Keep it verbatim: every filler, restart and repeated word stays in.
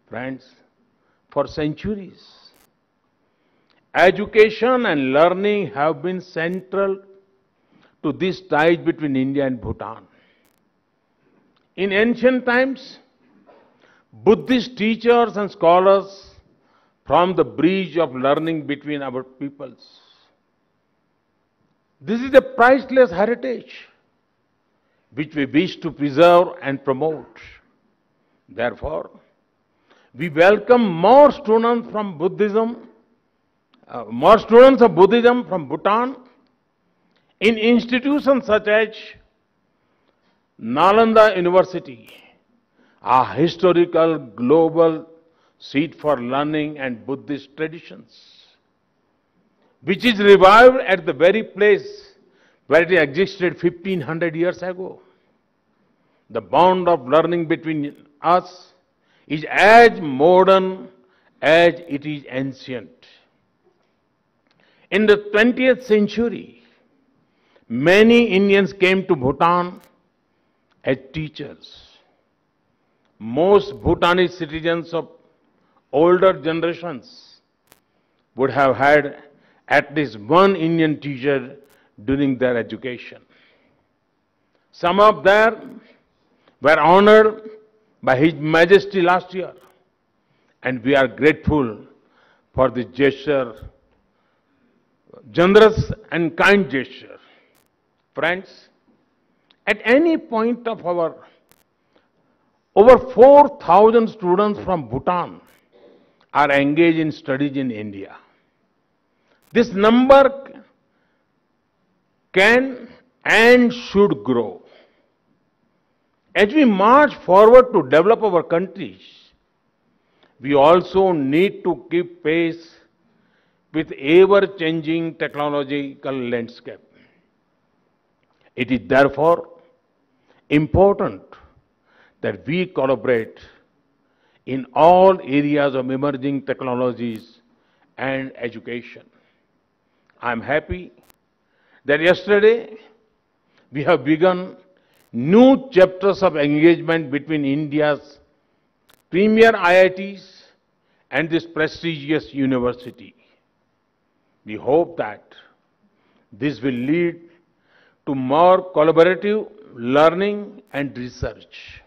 Friends, for centuries, education and learning have been central to this ties between India and Bhutan. In ancient times, Buddhist teachers and scholars formed the bridge of learning between our peoples. This is a priceless heritage which we wish to preserve and promote. Therefore, we welcome more students from Buddhism, uh, more students of Buddhism from Bhutan in institutions such as Nalanda University, a historical global seat for learning and Buddhist traditions, which is revived at the very place where it existed fifteen hundred years ago. The bond of learning between us is as modern as it is ancient. In the twentieth century, many Indians came to Bhutan as teachers. Most Bhutanese citizens of older generations would have had at least one Indian teacher during their education. Some of them were honored by His Majesty last year, and we are grateful for this gesture, generous and kind gesture. Friends, at any point of our over four thousand students from Bhutan are engaged in studies in India. This number can and should grow. As we march forward to develop our countries, we also need to keep pace with ever-changing technological landscape. It is therefore important that we collaborate in all areas of emerging technologies and education. I am happy that yesterday we have begun new chapters of engagement between India's premier I I Ts and this prestigious university. We hope that this will lead to more collaborative learning and research.